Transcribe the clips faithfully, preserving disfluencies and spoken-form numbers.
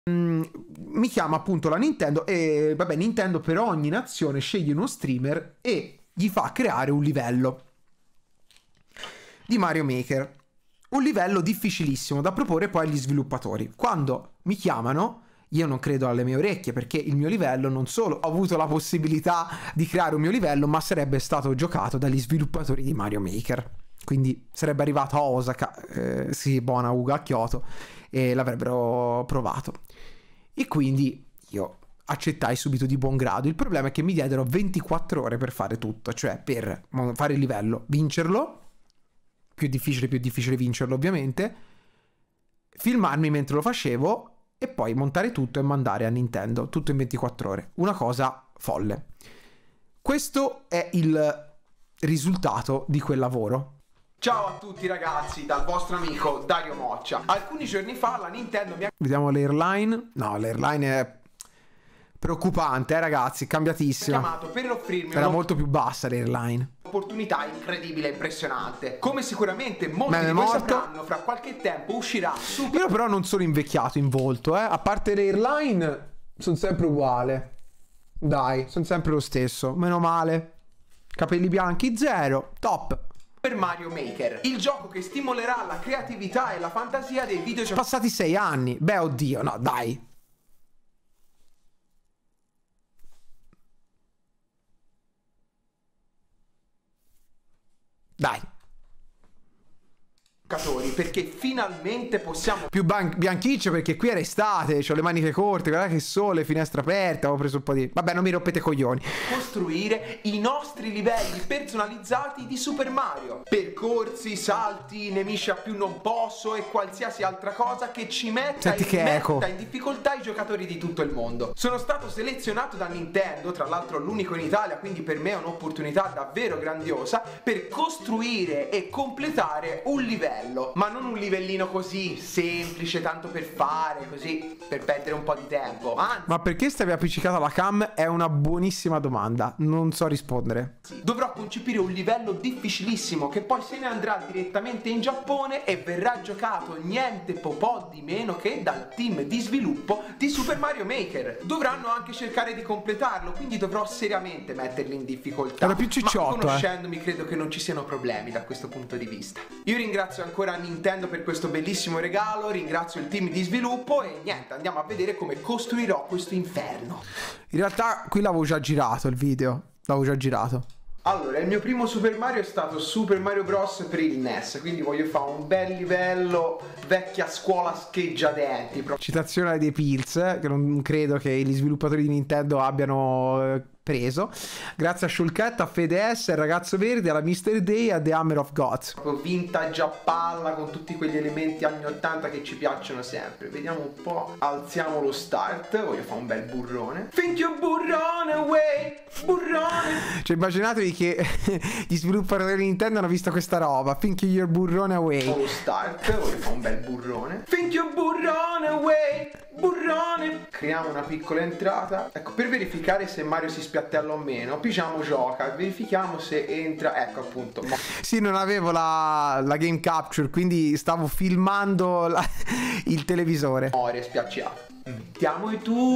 mm, mi chiama appunto la Nintendo e vabbè, Nintendo per ogni nazione sceglie uno streamer e gli fa creare un livello di Mario Maker, un livello difficilissimo da proporre poi agli sviluppatori. Quando mi chiamano, io non credo alle mie orecchie, perché il mio livello, non solo ho avuto la possibilità di creare un mio livello, ma sarebbe stato giocato dagli sviluppatori di Mario Maker. Quindi sarebbe arrivato a Osaka, eh, sì, buona Uga, a Kyoto, e l'avrebbero provato. E quindi io accettai subito di buon grado. Il problema è che mi diedero ventiquattro ore per fare tutto, cioè per fare il livello, vincerlo, più difficile più difficile vincerlo ovviamente, filmarmi mentre lo facevo e poi montare tutto e mandare a Nintendo, tutto in ventiquattro ore. Una cosa folle. Questo è il risultato di quel lavoro. Ciao a tutti ragazzi, dal vostro amico Dario Moccia. Alcuni giorni fa la Nintendo mi ha... Vediamo l'airline. No, l'airline è preoccupante, eh ragazzi, cambiatissima. chiamato per offrirmi Era molto più bassa l'airline. Opportunità incredibile e impressionante. Come sicuramente molti Beh, di voi morto. sapranno, fra qualche tempo uscirà Super... Io però non sono invecchiato in volto, eh. A parte l'airline, sono sempre uguale. Dai, sono sempre lo stesso. Meno male. Capelli bianchi, zero. Top. Super Mario Maker, il gioco che stimolerà la creatività e la fantasia dei videogiocatori. Passati sei anni. Beh, oddio, no, dai. Dai. Perché finalmente possiamo più bianchiccio, perché qui era estate, ho le maniche corte, guarda che sole, finestra aperta, ho preso un po' di... Vabbè, non mi rompete i coglioni. Costruire i nostri livelli personalizzati di Super Mario. Percorsi, salti, nemici a più non posso e qualsiasi altra cosa che ci metta, Senti in, che eco. metta in difficoltà i giocatori di tutto il mondo. Sono stato selezionato da Nintendo, tra l'altro l'unico in Italia, quindi per me è un'opportunità davvero grandiosa, per costruire e completare un livello. Ma non un livellino così semplice, tanto per fare, così per perdere un po' di tempo. Anzi, ma perché stavi appiccicata alla cam? È una buonissima domanda, non so rispondere. Dovrò concepire un livello difficilissimo che poi se ne andrà direttamente in Giappone e verrà giocato niente po' po' di meno che dal team di sviluppo di Super Mario Maker. Dovranno anche cercare di completarlo, quindi dovrò seriamente metterli in difficoltà. Era più cicciotto, ma conoscendomi eh. credo che non ci siano problemi da questo punto di vista. Io ringrazio ancora Nintendo per questo bellissimo regalo, ringrazio il team di sviluppo e niente, andiamo a vedere come costruirò questo inferno. In realtà qui l'avevo già girato il video, l'avevo già girato. Allora, il mio primo Super Mario è stato Super Mario Bros per il N E S, quindi voglio fare un bel livello vecchia scuola scheggiadenti. Citazione dei Pills, che non credo che gli sviluppatori di Nintendo abbiano preso. Grazie a Shulket, a Fede S, al Ragazzo Verde, alla mister Day e a The Hammer of God. Proprio vintage a palla con tutti quegli elementi anni ottanta che ci piacciono sempre. Vediamo un po'. Alziamo lo start. Voglio fare un bel burrone. Think you burrone away. Burrone. Cioè immaginatevi che gli sviluppatori di Nintendo hanno visto questa roba. Think your burrone away. Lo start. Voglio fare un bel burrone. Think you burrone away. Burrone. Creiamo una piccola entrata. Ecco, per verificare se Mario si spiattella o meno, pigiamo gioca, verifichiamo se entra. Ecco appunto. Sì, non avevo la, la game capture, quindi stavo filmando la, il televisore. Muore spiacciato. Mettiamo i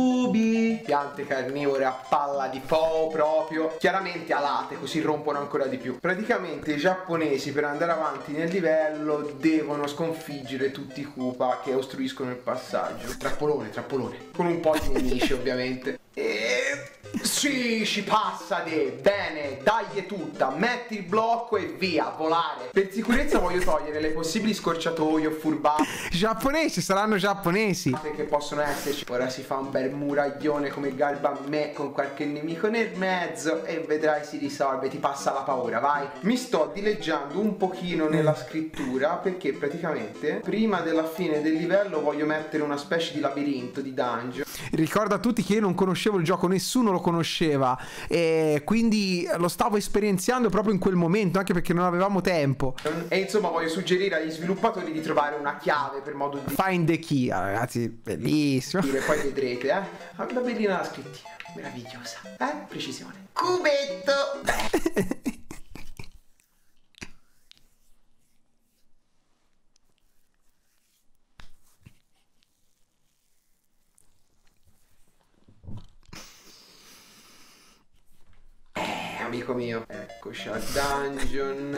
tubi. Piante carnivore a palla di po' proprio. Chiaramente alate, così rompono ancora di più. Praticamente i giapponesi per andare avanti nel livello devono sconfiggere tutti i Koopa che ostruiscono il passaggio. Trappolone, trappolone. Con un po' di nemici ovviamente. E... sì, ci passa de bene, dai tutta, metti il blocco e via, volare. Per sicurezza voglio togliere le possibili scorciatoie o furbate. Giapponesi, saranno giapponesi che possono esserci. Ora si fa un bel muraglione come garba a me con qualche nemico nel mezzo e vedrai si risolve, ti passa la paura, vai. Mi sto dileggiando un pochino nella scrittura perché praticamente prima della fine del livello voglio mettere una specie di labirinto, di dungeon. Ricordo a tutti che io non conoscevo il gioco, nessuno lo conosceva e quindi lo stavo esperienziando proprio in quel momento, anche perché non avevamo tempo. E insomma voglio suggerire agli sviluppatori di trovare una chiave per modo di find the key, ragazzi, bellissimo. Poi vedrete, eh, una bellina la scrittina, meravigliosa, eh, precisione. Cubetto. amico mio. Eccoci al dungeon.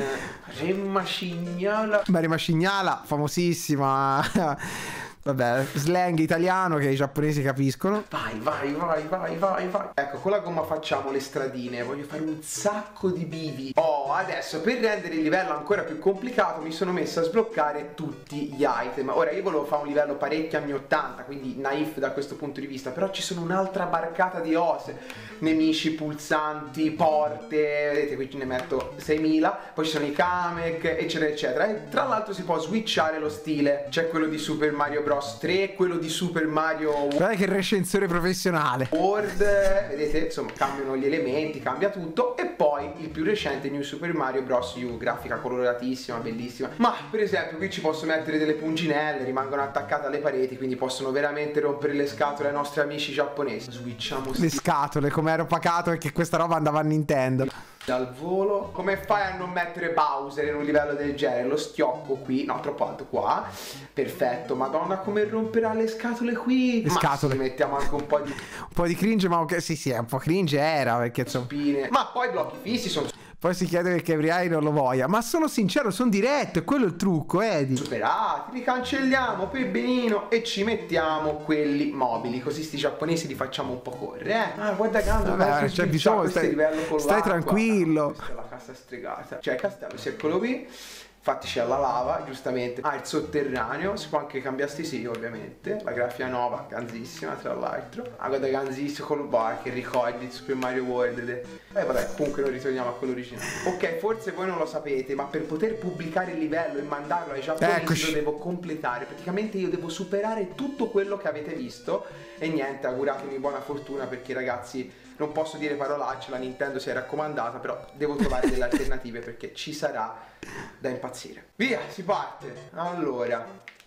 Remacignala. Beh, Remacignala, famosissima. Vabbè, slang italiano che i giapponesi capiscono. Vai, vai, vai, vai, vai, vai. Ecco, con la gomma facciamo le stradine. Voglio fare un sacco di bivi. Oh, adesso per rendere il livello ancora più complicato mi sono messo a sbloccare tutti gli item. Ora io volevo fare un livello parecchio anni ottanta, quindi naif da questo punto di vista. Però ci sono un'altra barcata di cose. Nemici, pulsanti, porte. Vedete, qui ne metto seimila. Poi ci sono i kamek, eccetera, eccetera. E tra l'altro si può switchare lo stile. C'è quello di Super Mario Bros. tre, quello di Super Mario Guarda che recensore professionale World, vedete, insomma cambiano gli elementi, cambia tutto. E poi il più recente New Super Mario Bros. U, grafica coloratissima, bellissima. Ma per esempio qui ci posso mettere delle punginelle, rimangono attaccate alle pareti, quindi possono veramente rompere le scatole ai nostri amici giapponesi. Switchiamo le scatole, come ero pacato perché questa roba andava a Nintendo dal volo. Come fai a non mettere Bowser in un livello del genere? Lo schiocco qui, no, troppo alto qua. Perfetto, madonna come romperà le scatole qui. Le scatole. Sì, mettiamo anche un po' di un po' di cringe, ma ok, sì sì, un po' cringe era perché insomma spine. Ma poi i blocchi fissi sono poi si chiede perché Briai non lo voglia. Ma sono sincero, sono diretto, è quello il trucco, Eddie. superati, li cancelliamo per benino e ci mettiamo quelli mobili. Così sti giapponesi li facciamo un po' correre, eh. Ah, guarda che vabbè, c'è bisogno, stai, stai tranquillo. Questa è la cassa stregata. Cioè il castello si è quello qui. Infatti c'è la lava, giustamente. Ah, il sotterraneo, si può anche cambiare sti sì, ovviamente. La grafia nuova, ganzissima, tra l'altro. Ah, guarda, ganzissimo con il bar che ricordi il Super Mario World. E eh, vabbè, comunque noi ritorniamo a quello originale. Ok, forse voi non lo sapete, ma per poter pubblicare il livello e mandarlo ai giapponesi Eccoci. lo devo completare. Praticamente io devo superare tutto quello che avete visto. E niente, auguratemi buona fortuna perché ragazzi... non posso dire parolacce, la Nintendo si è raccomandata, però devo trovare delle alternative perché ci sarà da impazzire. Via, si parte. Allora,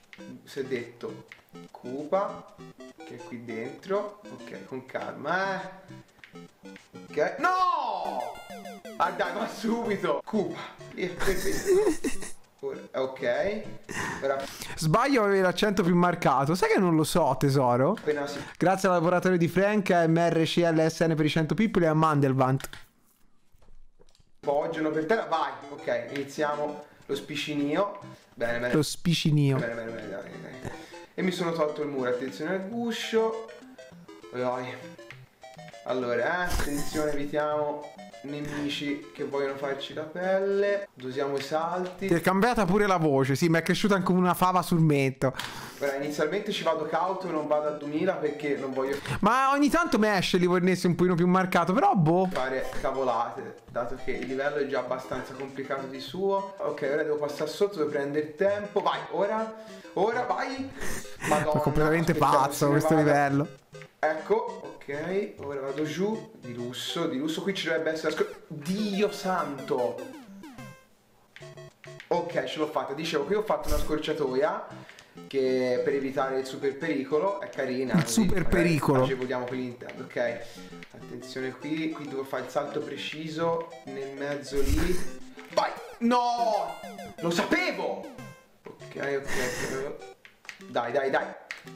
si è detto Koopa, che è qui dentro. Ok, con calma, eh. Ok. No! Ah dai, ma subito! Koopa. Via, perfetto. Ok. Ora... sbaglio, avevi l'accento più marcato. Sai che non lo so, tesoro? Si... grazie al laboratorio di Frank, a M R C L S N per i cento pippoli e a Mandelvant. Poggiano per terra. Vai. Ok, iniziamo lo spicinio. Bene, bene. Lo spicinio. Bene, bene, bene, bene, bene. E mi sono tolto il muro. Attenzione al guscio. Vai. Allora, eh, attenzione, evitiamo nemici che vogliono farci la pelle. Dosiamo i salti. Ti è cambiata pure la voce, sì, mi è cresciuta anche una fava sul metto. Ora, inizialmente ci vado cauto e non vado a duemila perché non voglio... ma ogni tanto mi esce l'Ivornese un pochino più marcato, però boh. Fare cavolate, dato che il livello è già abbastanza complicato di suo. Ok, ora devo passare sotto, devo prendere il tempo. Vai, ora, ora, vai. Madonna, è completamente pazzo questo vada. livello. Ecco, ok, ora vado giù. Di lusso, di lusso, qui ci dovrebbe essere la Dio santo. Ok, ce l'ho fatta. Dicevo, qui ho fatto una scorciatoia che per evitare il super pericolo è carina. Il così, super pericolo. Agevoliamo qui Nintendo, ok. Attenzione qui, qui devo fare il salto preciso nel mezzo lì. Vai! No! Lo sapevo! Ok, ok. Dai, dai, dai.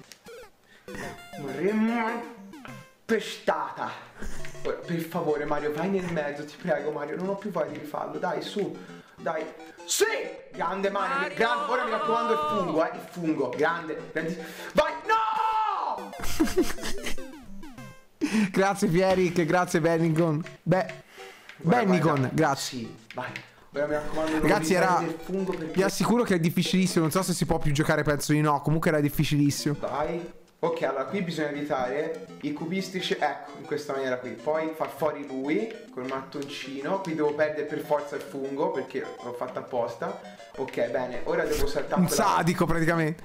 Pestata. Ora, per favore Mario, vai nel mezzo, ti prego Mario, non ho più voglia di rifarlo. Dai, su, dai. Sì! Grande Mario, Mario. Grande. Ora mi raccomando il fungo, eh, il fungo. Grande, grande. Vai, no! Grazie Pierrick, grazie Bennigon. Beh, Bennigon, grazie. Sì, vai. Ora mi raccomando, ragazzi, era... il fungo perché... vi assicuro che è difficilissimo, non so se si può più giocare, penso di no, comunque era difficilissimo. Vai. Ok, allora qui bisogna evitare i cubistici, ecco, in questa maniera qui. Poi far fuori lui col mattoncino. Qui devo perdere per forza il fungo perché l'ho fatto apposta. Ok, bene, ora devo saltare. Un sadico praticamente.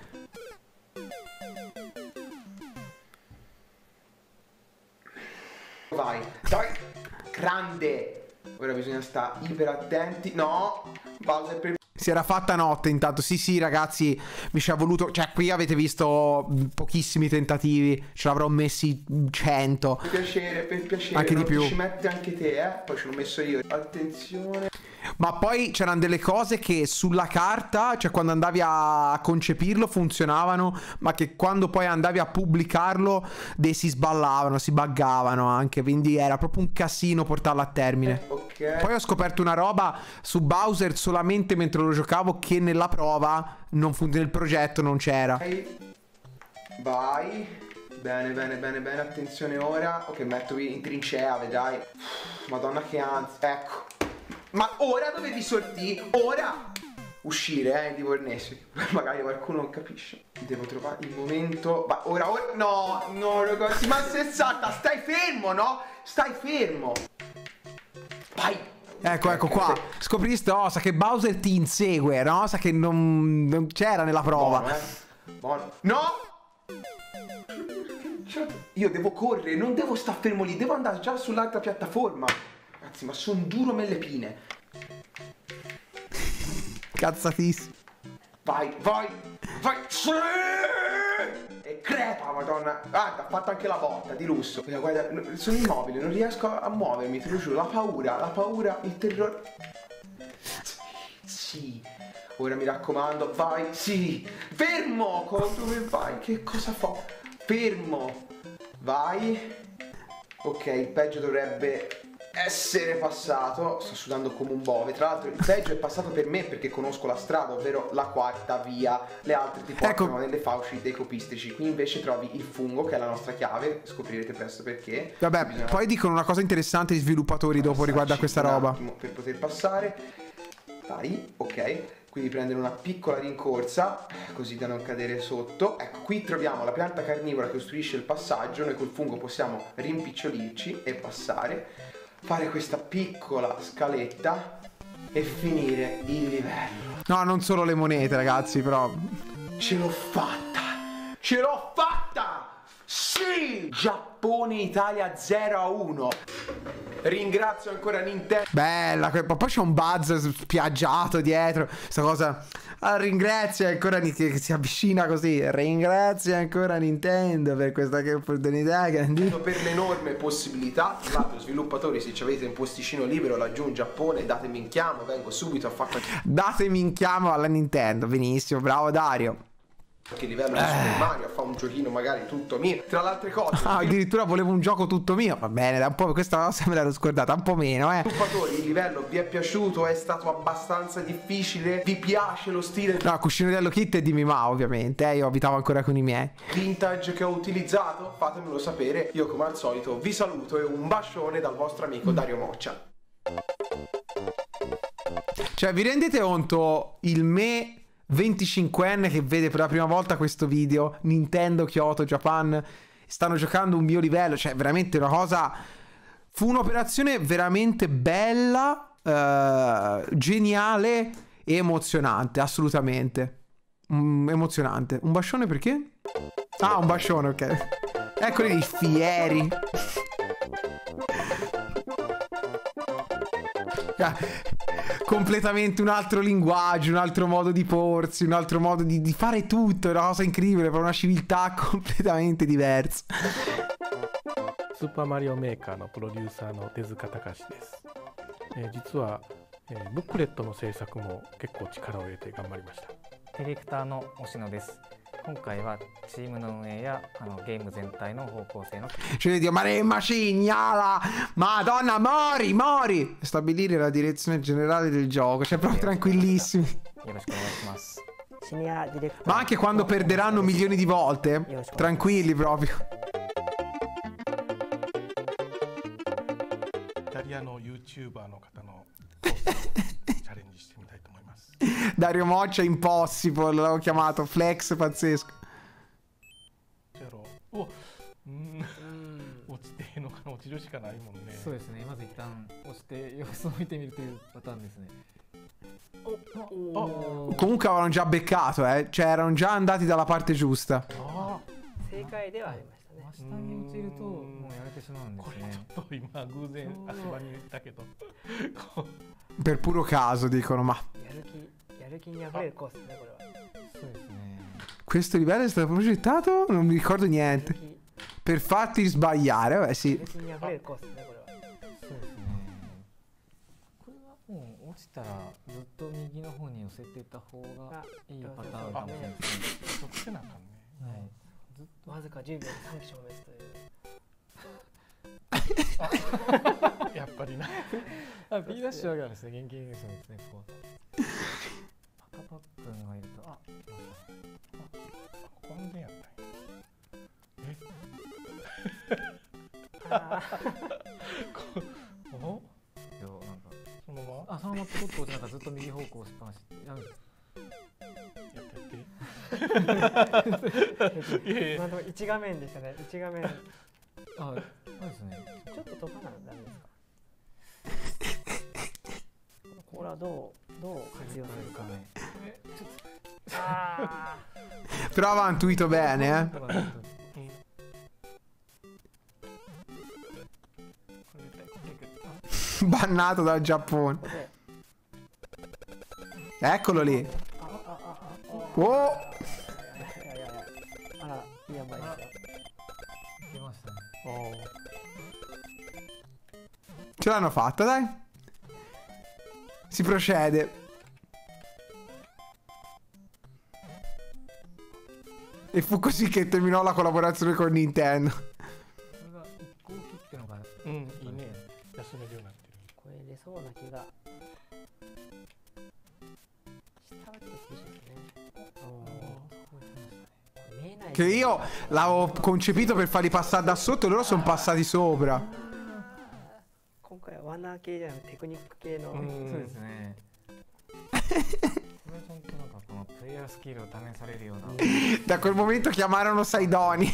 Vai, dai, grande. Ora bisogna stare iper attenti. No, Bowser per... si era fatta notte intanto, sì sì ragazzi, mi ci ha voluto, cioè qui avete visto pochissimi tentativi, ce l'avrò messi cento. Per piacere, per piacere, anche di più. Ci metti anche te, eh, poi ce l'ho messo io, attenzione. Ma poi c'erano delle cose che sulla carta, cioè quando andavi a concepirlo funzionavano, ma che quando poi andavi a pubblicarlo dei si sballavano, si buggavano anche, quindi era proprio un casino portarlo a termine. Eh, ok. Ok. Poi ho scoperto una roba su Bowser solamente mentre lo giocavo, che nella prova non fu- nel progetto non c'era. Vai. Vai. Bene, bene, bene, bene. Attenzione ora. Ok, mettovi in trincea, vedrai. Madonna che ansia. Ecco. Ma ora dovevi sortire. Ora. Uscire, eh, di Vornesi. Magari qualcuno non capisce. Devo trovare il momento. Ma ora, ora. No, no, ragazzi. Ma sessanta. Stai fermo, no? Stai fermo. Vai. Ecco, ecco qua. Scopri sta cosa che Bowser ti insegue, no? Sa che non, non c'era nella prova. Buono, eh. Buono. No! Io devo correre, non devo stare fermo lì, devo andare già sull'altra piattaforma. Ragazzi, ma sono duro me le pine. Cazzatissimo. Vai, vai, vai. Sì! E crepa, madonna. Guarda, ha fatto anche la botta di lusso. Guarda, guarda, sono immobile, non riesco a muovermi, te lo giuro. La paura, la paura, il terrore. Sì. Ora mi raccomando, vai, sì. Fermo, dove vai? Che cosa fa? Fermo. Vai. Ok, il peggio dovrebbe essere passato. Sto sudando come un bove. Tra l'altro il peggio è passato per me perché conosco la strada, ovvero la quarta via. Le altre ti portano ecco. nelle fauci dei copistrici. Qui invece trovi il fungo, che è la nostra chiave. Scoprirete presto perché. Vabbè, bisogna... poi dicono una cosa interessante gli sviluppatori dopo riguardo a questa roba. Per poter passare. Vai, ok. Quindi prendere una piccola rincorsa, così da non cadere sotto. Ecco, qui troviamo la pianta carnivora che ostruisce il passaggio. Noi col fungo possiamo rimpicciolirci e passare, fare questa piccola scaletta e finire il livello. No, non solo le monete, ragazzi, però. Ce l'ho fatta! Ce l'ho fatta! Sì! Giappone Italia zero a uno. Ringrazio ancora Nintendo. Bella, poi c'è un buzz spiaggiato dietro. Sta cosa. Ah, ringrazio ancora che si avvicina così. Ringrazio ancora Nintendo per questa che opportunità. Per l'enorme possibilità. Tra l'altro, sviluppatori, se ci avete un posticino libero laggiù in Giappone, datemi in chiamo, vengo subito a fare. Datemi in chiamo alla Nintendo. Benissimo, bravo Dario. Che livello di Super Mario, a fare un giochino magari tutto mio. Tra le altre cose, ah, addirittura volevo un gioco tutto mio. Va bene, da un po' questa cosa me l'ero scordata, un po' meno, eh. Sviluppatori, il livello vi è piaciuto? È stato abbastanza difficile? Vi piace lo stile? No, cuscino dello kit e di Mima, ovviamente, eh. Io abitavo ancora con i miei. Vintage che ho utilizzato? Fatemelo sapere. Io come al solito vi saluto e un bacione dal vostro amico Dario Moccia. Cioè, vi rendete conto il me venticinquenne che vede per la prima volta questo video? Nintendo Kyoto Japan stanno giocando un mio livello. Cioè veramente una cosa. Fu un'operazione veramente bella, eh, geniale e emozionante. Assolutamente mm, emozionante. Un bascione perché? Ah, un bascione, ok. Eccoli lì, fieri. Completamente un altro linguaggio, un altro modo di porsi, un altro modo di, di fare tutto. È una cosa incredibile, per una civiltà completamente diversa. Super Mario Maker のプロデューサーの手塚隆です。えー、実は、えー、ブックレットの制作も結構力を入れて頑張りました。 ディレクターの押野です。今回はチームの運営やあのゲーム全体の方向性の Cioè, Dio, ma re macignala! Madonna, mori, mori! Stabilire la direzione generale del gioco, cioè proprio tranquillissimi. よろしくお願いします。 Ma anche quando perderanno milioni di volte, tranquilli proprio. イタリアの YouTuber の方の操作をチャレンジしてみたいと思います。 Dario Moccia Impossible, l'avevo chiamato, flex pazzesco. お、うん、落ちていいのかな、落ちるしかないもんね。 そうですね。まず一旦押して様子を見てみるというパターンですね。 Comunque avevano già beccato, eh. Cioè erano già andati dalla parte giusta. Ah. 正解ではありましたね。下に落ちるともうやめてしまうんですね。 ちょっと今偶然足場にいたけど。 Per puro caso dicono, ma やる気やる気にあふれるコースですねこれは。そうですね。 questo livello è stato progettato? Non mi ricordo niente. Per farti sbagliare, vabbè sì. やる気にあふれるコースですねこれは。そうですね。これはもう落ちたらずっと右の方に寄せてた方がいいパターンかもしれないですね。 得せなあかんね。 はい。ずっとわずかじゅうびょうでさんき消滅という。 やっぱりな。 あ、B ダッシュがですね、元気ですね。こう。パカパックンがいると、あ、来ましたね。 ここんでやったんや。 あこおよ、なんか、 そのままあ、そのままポコッとなんかずっと右方向を押しっぱなしって。やめて。 やってやっていやいやーなんと一画面でしたね。一画面。ちあ、そうですね。 ょっと飛ばないとダメですか。これはどうどう活用するか。 ね。 あ Però aveva intuito bene, eh. うんこれ絶対こける Bannato dal Giappone. ここで。 Eccolo lì. あああああ。 Oh! いやいやいや。あら、やばいですよ。 出ましたね。 おー Ce l'hanno fatta, dai. Si procede. E fu così che terminò la collaborazione con Nintendo. これが一個切ってのが。 うんいいね休めるようになってるこれ出そうな気が。下はちょっと厳しいですね。見えない。 Che io l'avevo concepito per farli passare da sotto e loro sono passati sopra. 今回は罠系じゃなくてテクニック系の。 うんそうですね。これちゃんとなんかこのプレイヤースキルを試されるような。 Da quel momento chiamarono Saidonia.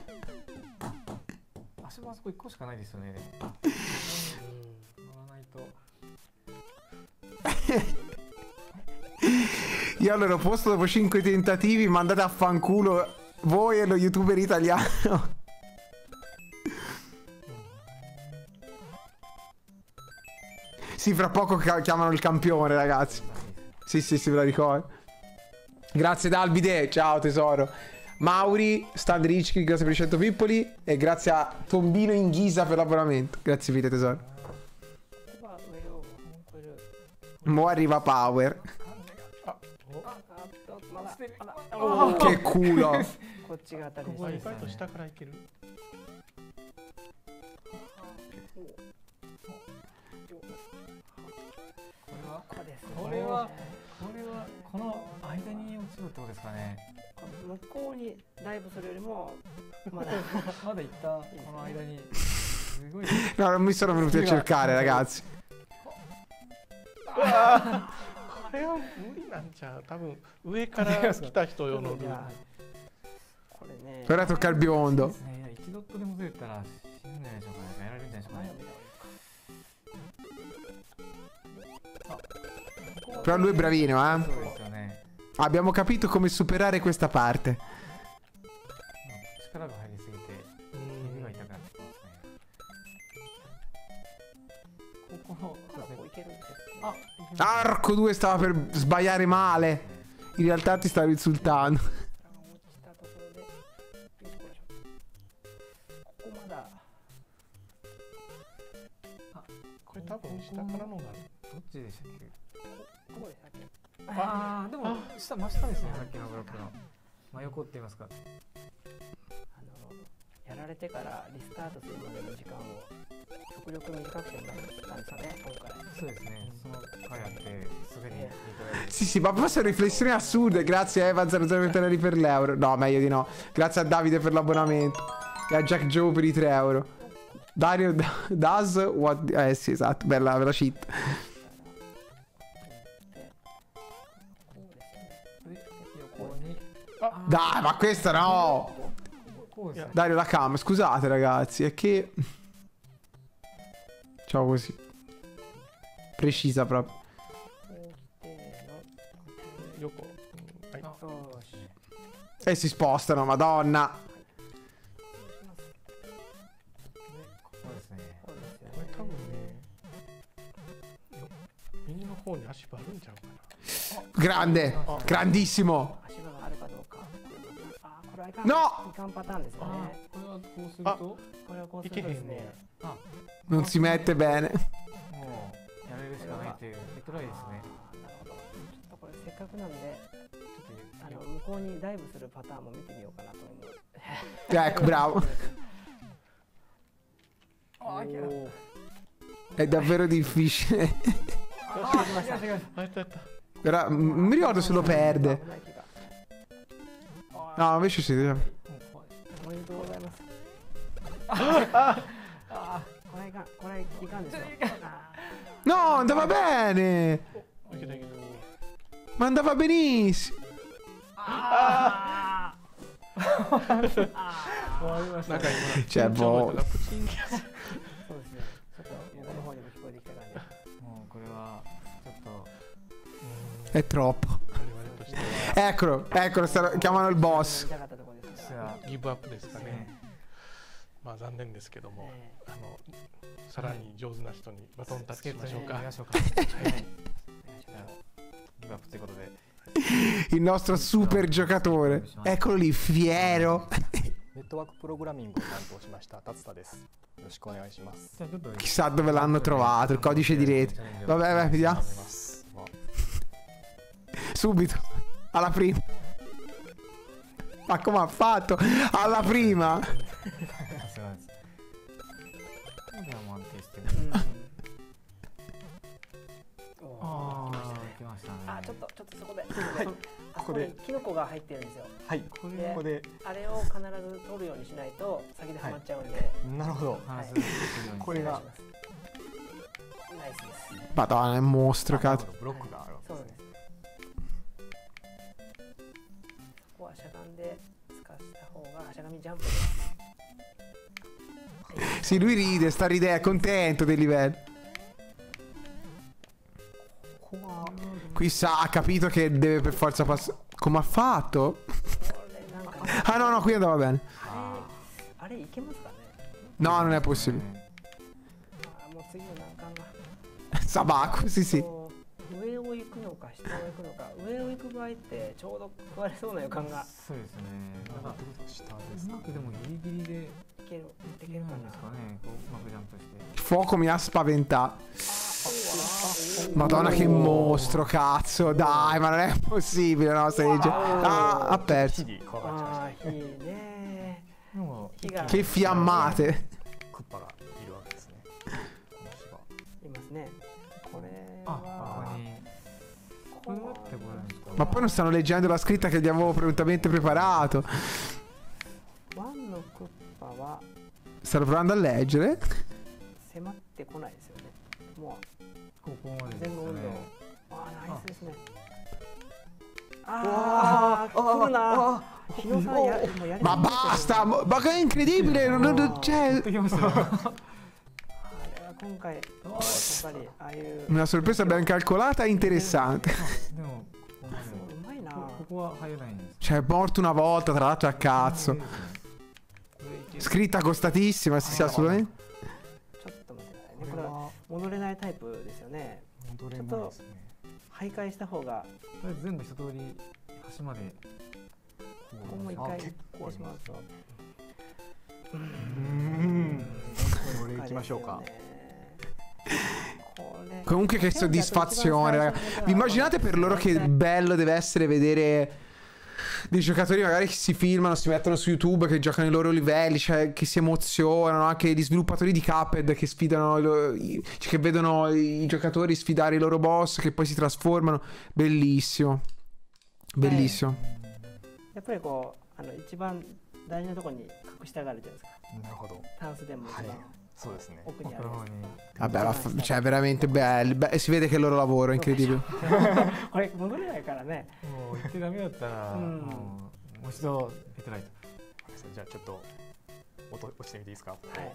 足もあそこ一個しかないですよね。でも乗らないと。 Io al loro posto dopo cinque tentativi mandate a fanculo voi e lo youtuber italiano. Sì, fra poco ca- chiamano il campione, ragazzi. Sì, sì, sì, ve la ricordo. Grazie Dalbide, ciao tesoro. Mauri, Standricchi, grazie per i cento pippoli. E grazie a Tombino in ghisa per l'abbonamento. Grazie mille tesoro. ここは上を超える。 Mo arriva Power. あっとまだまだ。 Che culo. こっちが当たりであ意す。 外と下からいけるこれはここですね。 これはこれはこの間に落ちるってことですかね。 向こうにダイブするよりもまだまだ行ったこの間にすごい。 No, non mi sono venuti a cercare, ragazzi. これは無理なんちゃう多分上から来た人用のルールじゃあこれね。 Ora tocca al biondo. ですね。いや一ドットでもずれたら死ぬんじゃないでしょうかね。やられるんじゃないでしょうかね。 Però lui è bravino, eh. そうですよね。 Abbiamo capito come superare questa parte. 力が入りすぎて指が痛くなってきますね。ここそうですね。 いけるんですね。 あ、 Arco due stava per sbagliare male. In realtà ti stavo insultando. 落ちたところでよいしょよいしょ。ここまだこれ多分下からのがどっちでしたっけ？ ここでしたっけ。 ああ、でも下真下ですね。さっきのブロックの真横って言いますか。 あのやられてからリスタートするまでの時間を極力短くしてもらったんですよね今回。 そうですね。その回あってすぐにリトライ。 Sì, sì, ma poi sono riflessioni assurde. Grazie a Eva zero zero venti per l'euro. No, meglio di no. Grazie a Davide per l'abbonamento. E a Jack Joe per i tre euro. Dario d- does what... Eh sì, esatto. Bella, bella cheat. こうですよね。 で横に Dai, ma questa no! こうですね。 Dario la cam. Scusate, ragazzi. È che... Ciao così. Precisa proprio. こう来ての。 横うんはいよし。 E si spostano, madonna. こうですね。 こうですよこれね。 多分ねよ右の方に足場あるんちゃうかな Grande. Grandissimo. 足場があるかどうか。あ、これはいかん。 No! いかんパターンですよあね。 これはこうするあともこれはこうすいけへんるとですねね。 あ Non si mette bene. うやれるしかないっていうリトライですね。 あーなるほど。ちょっとこれせっかくなんで、 ちょっとあの向こうにダイブするパターンも見てみようかなと思う。 Ecco, bravo. あーいけない。 おー È davvero difficile. よしできましたあやったやった Però mm, non mi ricordo se lo perde. 危ない気が No, invece sì. おめでとうございます。ああ、これが、これいかんですよ。あ No, andava bene. いけたいけた Ma andava benissimo. あ。 なんか今 Cioè, boh. がプチンそうですね。ちょっと横の方にも聞こえてきた感じ。 もうこれはちょっと È troppo. 我々としては Eccolo, eccolo, sta- chiamano il boss. 見たかったところですから。 じゃあギブアップですかね。まあ残念ですけども、あのさらに上手な人にバトンタッチしましょうか。 お願いしましょうか。はい。じゃあギブアップということで。 Il nostro super giocatore. Eccolo lì, fiero. ネットワークプログラミングを担当しました達田です。よろしくお願いします。 じゃあちょっと Chissà dove l'hanno trovato, il codice di rete. Vabbè, vabbè, vediamo. まあ Subito. Alla prima. Ma come ha fatto? Alla prima. さすがです。ではもう安定してる。ああ、来ましたね。 あ、ちょっと、ちょっとそこで。 はいあそこにキノコが入ってるんですよ。 はい、こでこであれを必ず取るようにしないと先でハマっちゃうんで。 なるほど。 話するように。 これがナイスです。 Madonna, è un mostro, cazzo. ブロックがあるわけそうですです。 ね。 ここはしゃがんで使った方がしゃがみジャンプです。 Sì, lui ride, sta ridendo, è contento dei livelli. Qui sa, ha capito che deve per forza passare. Come ha fatto? これなんか Ah, no, no, qui andava bene. あれいけますかね。 No, non è possibile. あもう次の難関が。 Sabaco, sì, sì. こう上を行くのか下を行くのか上を行く場合ってちょうど食われそうな予感がそうですね。なんか下ですかうま。くでもギリギリでいけるいいけるんけるかなですかね。こううまくジャンプして。 Il fuoco mi ha spaventato. Madonna, che mostro, cazzo. Dai, ma non è possibile, no? Stai dicendo. Ah, ha perso. 火に怖がっちゃいましああいいねでも火が Che fiammate. た。クッパがいるわけですね。この火が。 いますねこれあ、こはこにこれだってこれなんですか。 Ma poi non stanno leggendo la scritta che gli avevo prontamente preparato. ワンのクッパは Stanno provando a leggere. 迫ってこないですよねもここまうでです前後運動ね。 ああナイスですねああ来るな日野さんやもうやり Ma すぎてる basta! Ma che è incredibile! Non, non- non- cioè, できましたよ。 あれは今回やっぱりああいう una sorpresa ben calcolata e interessante. でもここまでそううまいなこここは入れないんです。 Cioè, è morto una volta, tra l'altro a cazzo. Scritta costatissima, sì, sì, assolutamente. ちょっと待ってくださいねこれは戻れないタイプですよね戻れないですね。 徘徊した方がこれ全部一通り端まで。 ここも一回あ結構ありますしまうとうーん。これ行きましょうか。 これ Comunque che soddisfazione, raga. Vi immaginate per loro che bello deve essere vedere dei giocatori magari che si filmano, si mettono su YouTube, che giocano i loro livelli, cioè che si emozionano, anche gli sviluppatori di Cuphead che sfidano, i lo- i- cioè che vedono i giocatori sfidare i loro boss che poi si trasformano. Bellissimo. Bellissimo. やっぱりこうあの一番大事なところに隠したがるじゃないですかなるほど。 タンスでも一番そうですね。 奥にあるこの方に。 Vabbè, la f- cioè veramente belli. Be- si vede che è il loro lavoro, incredibile. これ戻れないからねもう行ってダメだったら、 うんもうもう一度ヘッドライト。 じゃあちょっと落と落ちてみていいですか。 はい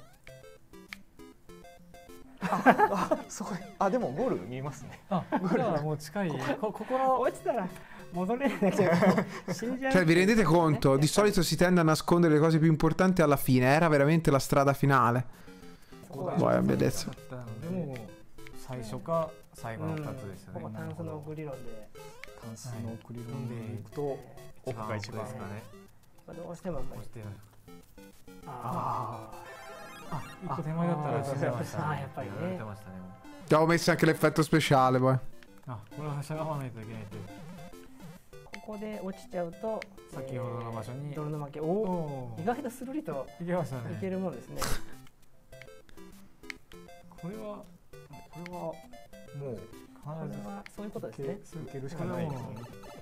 あ、そこに。あ、でもゴール見えますね。 あ、これはもう近い。こここの落ちたら戻れなきゃ死んじゃう Cioè, vi rendete conto? Di solito si tende a nascondere le cose più importanti alla fine. Era veramente la strada finale. そこが Boh, è bellezza. だったのでもう最初か最後の二つでしたね。 ここタンスの送り論でタンスの送り論でいくと一番奥が一番奥ですかね。 まあどうしてもやっぱり押してああ、一個手前だったら死んでましたね。 あーやっぱりねやられてましたね。 Ci avevo messo anche l'effetto speciale poi. あ、これはしゃがまないといけないという。 ーここで落ちちゃうと先ほどの場所にえー泥の負けおおおお意。外とスルリといけましたね。 いけるもんですねこれはれはもうこれ必ずはそういうことですね。 続けるしかないですね。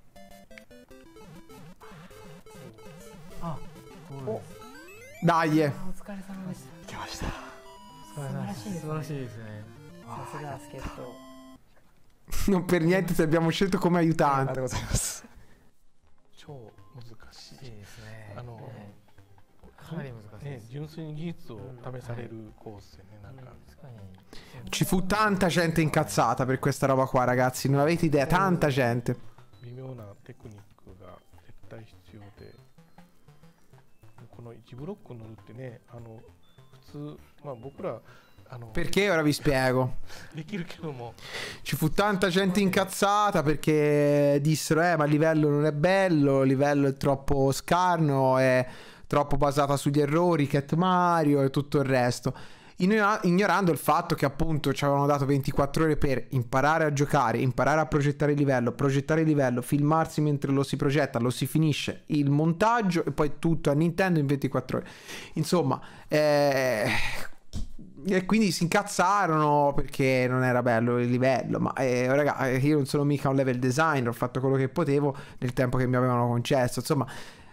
あ、そうです。 Dai, eh. お疲れ様でした。 来ました。 素晴らしいですね。素晴らしいですね。 さすが助っ人。 Non per niente ti abbiamo scelto come あり aiutante. がとうございます。 超難しいいいですね。 あのねかなり難しいねです。 純粋に技術を試されるコースでね、なんか確かに。 Ci fu tanta gente incazzata per questa roba qua, ragazzi. Non avete idea, tanta gente. 微妙なテクニックが絶対必要で、このいちブロック乗るってね、あの普通、まあ僕らあの Perché ora vi spiego. できるけども、 Ci fu tanta gente incazzata perché dissero eh ma il livello non è bello, il livello è troppo scarno, è troppo basata sugli errori, Cat Mario e tutto il resto. Ignora- ignorando il fatto che appunto ci avevano dato ventiquattro ore per imparare a giocare, imparare a progettare il livello, progettare il livello, filmarsi mentre lo si progetta, lo si finisce, il montaggio e poi tutto a Nintendo in ventiquattro ore. Insomma, eh... e quindi si incazzarono perché non era bello il livello. Ma eh, raga, io non sono mica un level designer, ho fatto quello che potevo nel tempo che mi avevano concesso. Insomma,